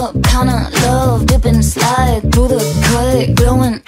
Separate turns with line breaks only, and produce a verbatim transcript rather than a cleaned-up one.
kind of love, dip and slide through the cut, glowing